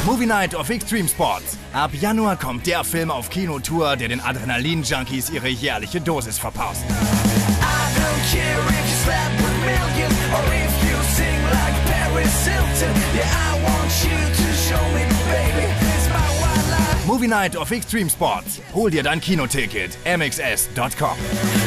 Movie Night of Extreme Sports. Ab Januar kommt der Film auf Kinotour, der den Adrenalin-Junkies ihre jährliche Dosis verpasst. Movie Night of Extreme Sports. Hol dir dein Kinoticket. MXS.com.